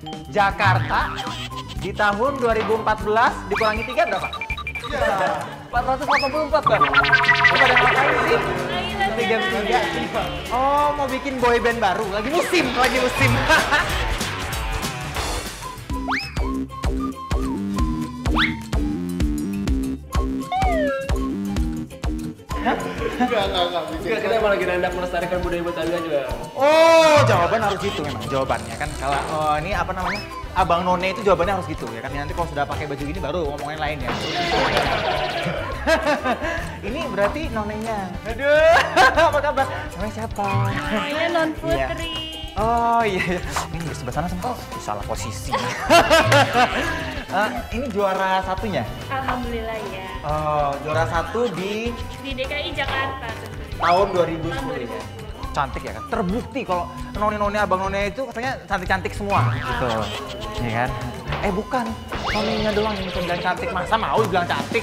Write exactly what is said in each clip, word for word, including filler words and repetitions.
Jakarta di tahun dua ribu empat belas dikurangi tiga berapa? Ya, empat ratus delapan puluh empat bang. Lu pada ngapain sih? Tiga tiga. Oh, mau bikin boy band baru. Lagi musim, lagi musim. Enggak, enggak, enggak. Enggak, kita malah lagi hendak melestarikan budaya Betawi aja. Oh, jawaban harus gitu memang jawabannya kan. Kalau oh, ini apa namanya? Abang None itu jawabannya harus gitu ya kan. Nanti kalau sudah pakai baju ini baru ngomongin lain ya. Ini berarti nonenya. Aduh, apa kabar? Namanya siapa? Namanya Non Putri. Oh iya, iya. Ini di sebelah sana sama. Oh, salah posisi. uh, ini juara satunya? Alhamdulillah ya. Oh, juara satu di Di D K I Jakarta tentunya. tahun dua ribu Tahun sepuluh dua ribu ya. sepuluh. Cantik ya kan? Terbukti kalau noni-noni abang noni itu katanya cantik-cantik semua gitu. Iya kan? Eh bukan, noninya doang yang bisa bilang cantik. Masa mau bilang cantik?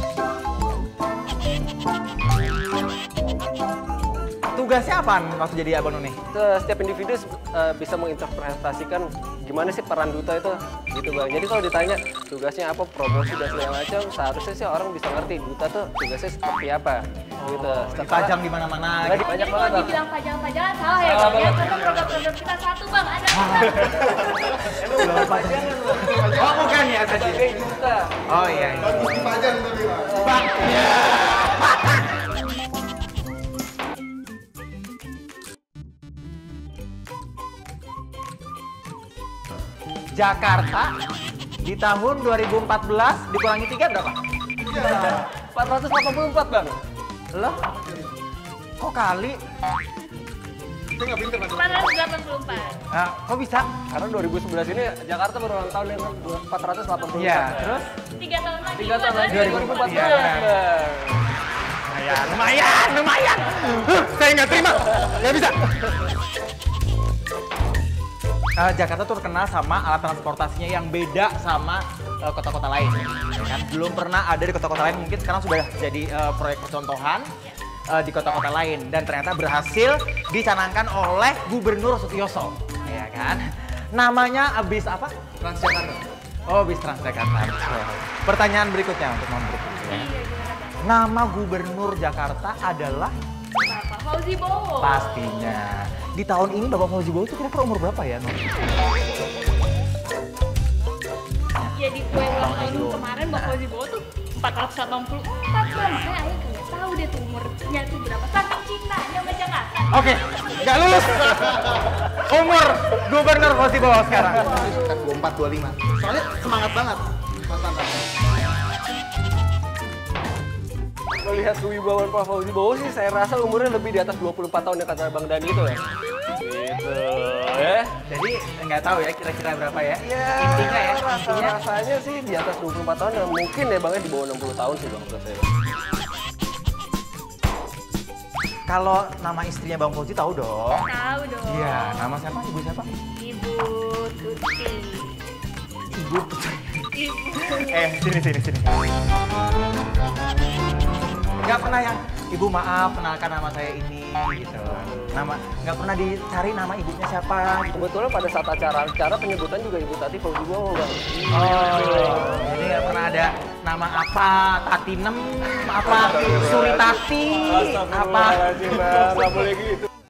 Tugasnya apaan waktu jadi abang noni? Setiap individu uh, bisa menginterpretasikan gimana sih peran duta itu gitu bang. Jadi kalau ditanya tugasnya apa, promosi dan segala macam, seharusnya sih orang bisa ngerti duta tuh tugasnya seperti apa gitu. Dipajang di mana-mana. Nggak Gitu. banyak Jadi banget kalau bang. dibilang pajang-pajangan salah ya Salah bang. Ya, banget. karena program-program kita satu bang. Ada apa? Emang pajangan bang. Oh bukan ya tadi. Sebagai duta. Oh iya. iya. Dipajang tadi Pak. Bang. Jakarta di tahun dua ribu empat belas dikurangi tiga berapa? empat ratus delapan puluh empat bang. Loh? Kok kali? Kita nggak pinter Pak. empat ratus delapan puluh empat. Ah, kok bisa? Karena dua ribu sebelas ini Jakarta berulang tahun yang empat ratus delapan puluh empat. Iya, terus? Tiga tahun lagi. Tiga tahun lagi dua ribu dua ribu empat belas Iya. bang. Lumayan, lumayan, lumayan. Huh, saya nggak terima, nggak bisa. Uh, Jakarta tuh terkenal sama alat transportasinya yang beda sama uh, kota-kota lain, ya kan? Belum pernah ada di kota-kota lain, mungkin sekarang sudah jadi uh, proyek percontohan uh, di kota-kota lain dan ternyata berhasil dicanangkan oleh Gubernur Sutioso, ya kan? Namanya abis apa? Transjakarta. Oh, bis Transjakarta. Pertanyaan berikutnya untuk non ya. Nama Gubernur Jakarta adalah Bapak Fauzi Bowo. pastinya. Di tahun ini Bapak Fauzi Bowo itu kira-kira umur berapa ya, Non? Ya di kue ulang tahun kemarin Bapak Fauzi Bowo tuh empat ratus delapan puluh empat bang. Makanya Ayah nggak tahu deh tuh umurnya tuh berapa. Saking cintanya sama Jakarta. Oke, nggak lulus. Umur Gubernur Fauzi Bowo sekarang. Sekitar dua puluh empat dua puluh lima. Soalnya semangat banget Mas Tantan. Melihat kewibawaan Pak Fauzi Bowo sih, saya rasa umurnya lebih di atas dua puluh empat tahun yang kata Bang Dani itu ya. Gitu ya. Jadi nggak tahu ya kira-kira berapa ya? Ya, Intinya ya, rasa intinya. rasanya sih di atas dua puluh empat tahun, ya mungkin ya Bangnya di bawah enam puluh tahun sih Bang menurut saya. Kalau nama istrinya Bang Fauzi tahu dong. Tahu dong. Iya, nama siapa? Ibu siapa? Ibu Tuti. Ibu. Ibu. Eh, sini sini sini. Nggak pernah yang ibu maaf kenalkan nama saya ini gitu. Nama nggak pernah dicari nama ibunya siapa gitu. Kebetulan pada saat acara-acara penyebutan juga Ibu Tati Fauzi Bowo Bang. Oh, jadi nggak pernah ada nama apa Tatinem, apa Suritati, apa Astagfirullahaladzim, Bang. Nggak boleh gitu